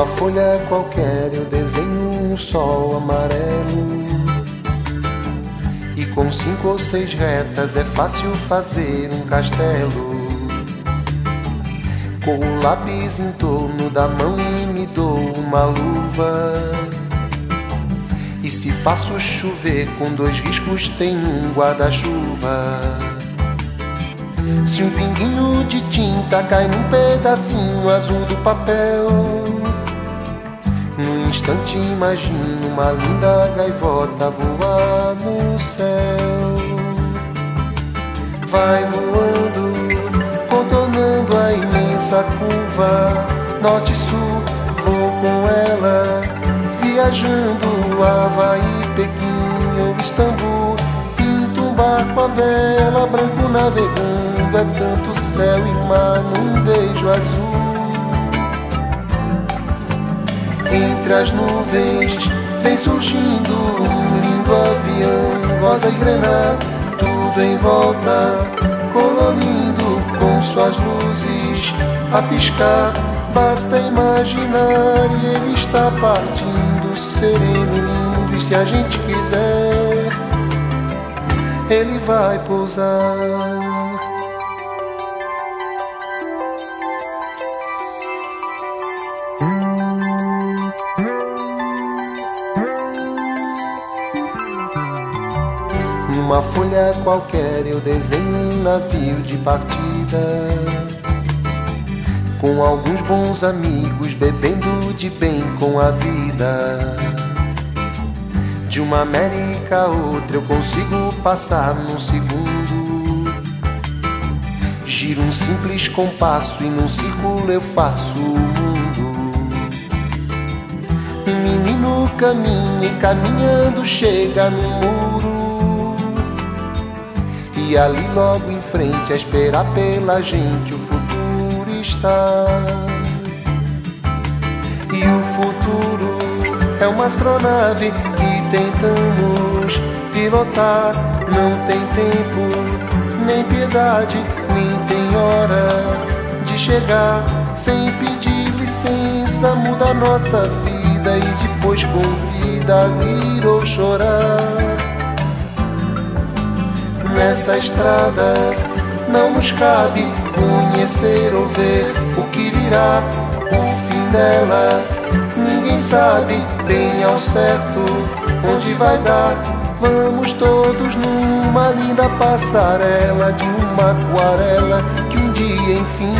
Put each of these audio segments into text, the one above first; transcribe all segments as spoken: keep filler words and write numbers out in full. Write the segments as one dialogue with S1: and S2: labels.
S1: Numa folha qualquer eu desenho um sol amarelo, e com cinco ou seis retas é fácil fazer um castelo. Com o lápis em torno da mão e me dou uma luva, e se faço chover com dois riscos tem um guarda-chuva. Se um pinguinho de tinta cai num pedacinho azul do papel, num instante imagino uma linda gaivota voar no céu. Vai voando, contornando a imensa curva, norte e sul, vou com ela, viajando Havaí, Pequim ou Istambul. Pinto um barco à vela, branco navegando, é tanto céu e mar num beijo azul. Entre as nuvens vem surgindo um lindo avião, rosa e grená, tudo em volta, colorindo com suas luzes a piscar. Basta imaginar e ele está partindo, sereno, lindo, e se a gente quiser, ele vai pousar. Numa folha qualquer eu desenho um navio de partida, com alguns bons amigos bebendo de bem com a vida. De uma América a outra eu consigo passar num segundo. Giro um simples compasso e num círculo eu faço o mundo. Um menino caminha e caminhando chega no muro, e ali logo em frente a esperar pela gente o futuro está. E o futuro é uma astronave que tentamos pilotar. Não tem tempo, nem piedade, nem tem hora de chegar. Sem pedir licença muda a nossa vida e depois convida a rir ou chorar. Nessa estrada não nos cabe conhecer ou ver o que virá, o fim dela ninguém sabe bem ao certo onde vai dar. Vamos todos numa linda passarela de uma aquarela que um dia enfim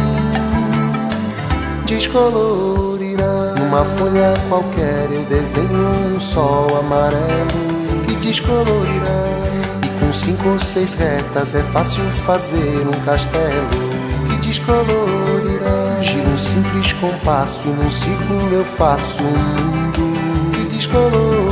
S1: descolorirá. Numa folha qualquer eu desenho um sol amarelo que descolorirá. Com cinco ou seis retas é fácil fazer um castelo que descolorirá. Giro um simples compasso, num círculo eu faço um mundo que descolorirá.